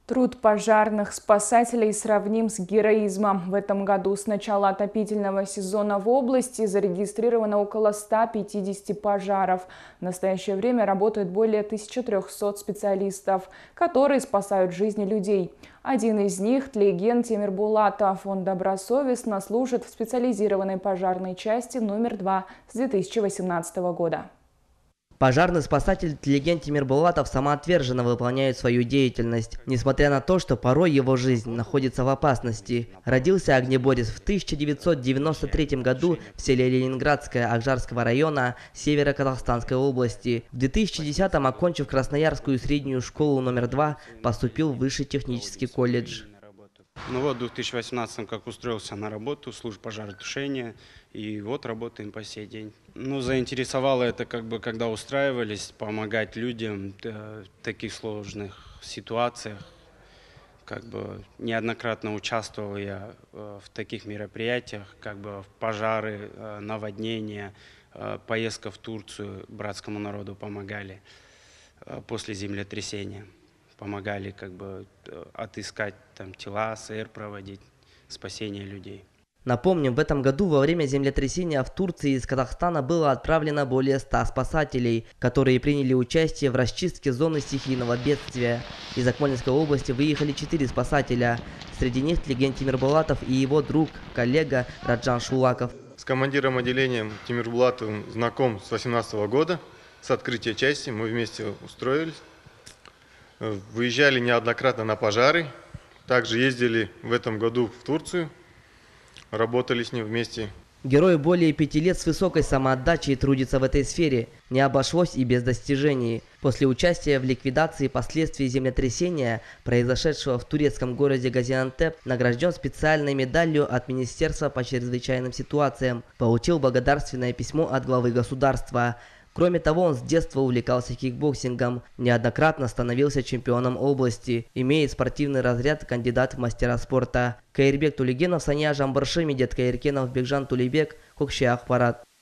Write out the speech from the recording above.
Труд пожарных спасателей сравним с героизмом. В этом году с начала отопительного сезона в области зарегистрировано около 150 пожаров. В настоящее время работает более 1300 специалистов, которые спасают жизни людей. Один из них – Тлеген Темирбулатов. Он добросовестно служит в специализированной пожарной части номер 2 с 2018 года. Пожарный спасатель Тлеген Темирбулатов самоотверженно выполняет свою деятельность, несмотря на то, что порой его жизнь находится в опасности. Родился огнеборец в 1993 году в селе Ленинградское Акжарского района Северо-Казахстанской области. В 2010-м, окончив Красноярскую среднюю школу номер 2, поступил в Высший технический колледж. Ну вот, в 2018 как устроился на работу, службу пожаротушения, и вот работаем по сей день. Ну, заинтересовало это, когда устраивались, помогать людям в таких сложных ситуациях. Неоднократно участвовал я в таких мероприятиях, в пожары, наводнения, поездка в Турцию братскому народу помогали после землетрясения. Помогали отыскать там тела, СР проводить, спасение людей. Напомним, в этом году во время землетрясения в Турции из Казахстана было отправлено более 100 спасателей, которые приняли участие в расчистке зоны стихийного бедствия. Из Акмолинской области выехали 4 спасателя. Среди них Тлеген Темирбулатов и его друг, коллега Раджан Шулаков. С командиром отделения Темирбулатовым знаком с 2018 года, с открытия части мы вместе устроились. Выезжали неоднократно на пожары, также ездили в этом году в Турцию, работали с ним вместе. Герой более 5 лет с высокой самоотдачей трудится в этой сфере. Не обошлось и без достижений. После участия в ликвидации последствий землетрясения, произошедшего в турецком городе Газиантеп, награжден специальной медалью от Министерства по чрезвычайным ситуациям. Получил благодарственное письмо от главы государства. Кроме того, он с детства увлекался кикбоксингом, неоднократно становился чемпионом области, имеет спортивный разряд кандидат в мастера спорта. Каирбек Тулегенов, Сания Жамбарши, Медет Каиркенов, Бекжан Тулейбек, Кокши Ахпарат.